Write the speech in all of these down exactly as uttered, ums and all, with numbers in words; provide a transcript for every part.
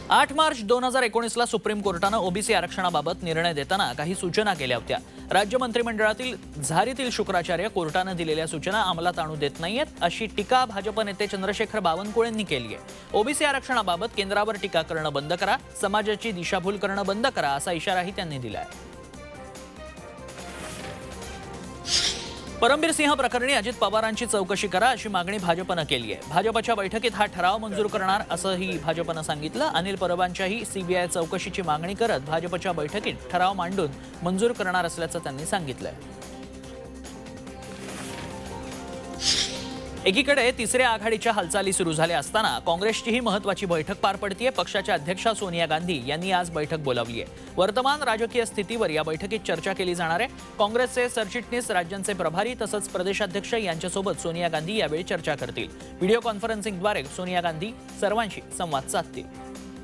आठ मार्च दोन हजार एकोणीस ला सुप्रीम कोर्टानं ओबीसी आरक्षणाबाबत निर्णय देताना काही सूचना केल्या होत्या। राज्य मंत्रिमंडळातील झारीतील शुक्राचार्य कोर्टानं दिलेल्या सूचना अंमलात आणू देत नाहीयेत अशी टीका भाजप नेते चंद्रशेखर बावनकुळेंनी केली आहे। ओबीसी आरक्षणाबाबत केंद्रावर टीका करणं बंद करा, समाजाची दिशाभूल करणं बंद करा असा इशाराही त्यांनी दिलाय। परमबीर सिंह प्रकरणी अजित पवारांची चौकशी करा अशी मागणी भाजपनं केली आहे। भाजपच्या बैठकीत हा ठराव मंजूर करणार असंही भाजपनं सांगितलं। अनिल परबांच्याही सीबीआय चौकशीची मागणी करत भाजपच्या बैठकीत ठराव मांडून मंजूर करणार असल्याचं त्यांनी सांगितलंय। एकीकडे तिसऱ्या आघाडीच्या हालचाली सुरू झाल्या असताना काँग्रेसचीही महत्त्वाची बैठक पार पडतीये। पक्षाच्या अध्यक्षा सोनिया गांधी यांनी आज बैठक बोलावली आहे। वर्तमान राजकीय स्थितीवर या बैठकीत चर्चा केली जाणार आहे। काँग्रेसचे सरचिटणीस, राज्यांचे प्रभारी तसंच प्रदेशाध्यक्ष यांच्यासोबत सोनिया गांधी यावेळी चर्चा करतील। व्हिडिओ कॉन्फरन्सिंगद्वारे सोनिया गांधी सर्वांशी संवाद साधतील।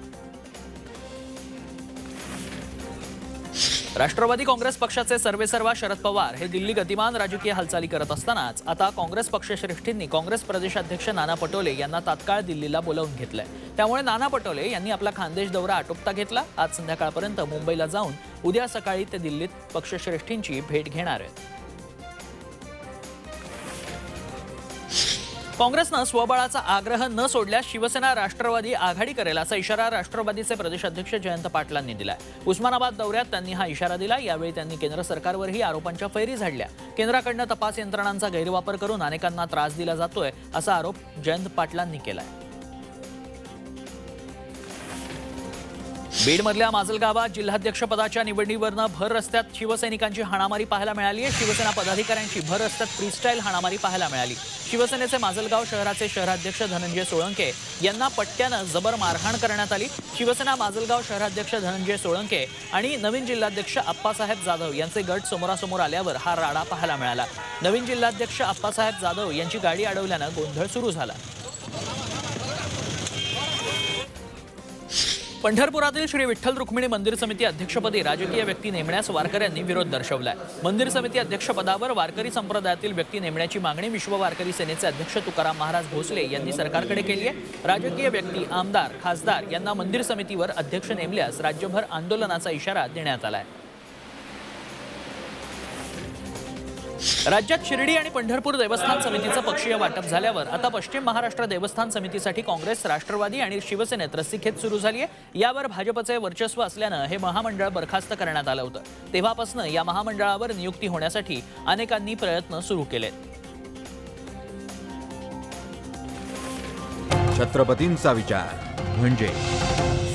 राष्ट्रवादी काँग्रेस पक्षाचे सर्वेसर्वा शरद पवार हे दिल्ली गतिमान राजकीय हालचाली करत असतानाच आता काँग्रेस पक्षश्रेष्ठींनी काँग्रेस प्रदेशाध्यक्ष नाना पटोले यांना तात्काळ दिल्लीला बोलावून घेतलंय। त्यामुळे नाना पटोले यांनी आपला खानदेश दौरा आटोपता घेतला। आज संध्याकाळपर्यंत मुंबईला जाऊन उद्या सकाळी ते दिल्लीत पक्षश्रेष्ठींची भेट घेणार आहेत। काँग्रेसनं स्वबळाचा आग्रह न सोडल्यास शिवसेना राष्ट्रवादी आघाडी करेल असा इशारा राष्ट्रवादीचे प्रदेशाध्यक्ष जयंत पाटलांनी दिलाय। उस्मानाबाद दौऱ्यात त्यांनी हा इशारा दिला। यावेळी त्यांनी केंद्र सरकारवरही आरोपांच्या फैरी झाडल्या। केंद्राकडनं तपास यंत्रणांचा गैरवापर करून अनेकांना त्रास दिला जातोय असा आरोप जयंत पाटलांनी केलाय। बीडमधल्या माजलगावात जिल्हाध्यक्षपदाच्या निवडणुकीवरनं भर रस्त्यात शिवसैनिकांची हाणामारी पाहायला मिळाली आहे। शिवसेना पदाधिकाऱ्यांची भर रस्त्यात फ्रीस्टाईल हाणामारी पाहायला मिळाली। शिवसेनेचे माजलगाव शहराचे शहराध्यक्ष धनंजय सोळंके यांना पट्ट्यानं जबर मारहाण करण्यात आली। शिवसेना माजलगाव शहराध्यक्ष धनंजय सोळंके आणि नवीन जिल्हाध्यक्ष आप्पासाहेब जाधव यांचे गट समोरासमोर आल्यावर हा राडा पाहायला मिळाला। नवीन जिल्हाध्यक्ष आप्पासाहेब जाधव यांची गाडी अडवल्यानं गोंधळ सुरू झाला। पंढरपुरातील श्री विठ्ठल रुक्मिणी मंदिर समिती अध्यक्षपदी राजकीय व्यक्ती नेमण्यास वारकऱ्यांनी विरोध दर्शवलाय। मंदिर समिती अध्यक्षपदावर वारकरी संप्रदायातील व्यक्ती नेमण्याची मागणी विश्व वारकरी सेनेचे अध्यक्ष तुकाराम महाराज भोसले यांनी सरकारकडे केली आहे। राजकीय व्यक्ती, आमदार, खासदार यांना मंदिर समितीवर अध्यक्ष नेमल्यास राज्यभर आंदोलनाचा इशारा देण्यात आलाय। राज्यात शिर्डी आणि पंढरपूर देवस्थान समितीचं पक्षीय वाटप झाल्यावर आता पश्चिम महाराष्ट्र देवस्थान समितीसाठी काँग्रेस, राष्ट्रवादी आणि शिवसेनेत रस्सीखेच सुरू झाली आहे। यावर भाजपचे वर्चस्व असल्यानं हे महामंडळ बरखास्त करण्यात आलं होतं। तेव्हापासून या महामंडळावर नियुक्ती होण्यासाठी अनेकांनी प्रयत्न सुरू केलेत। छत्रपतींचा विचार म्हणजे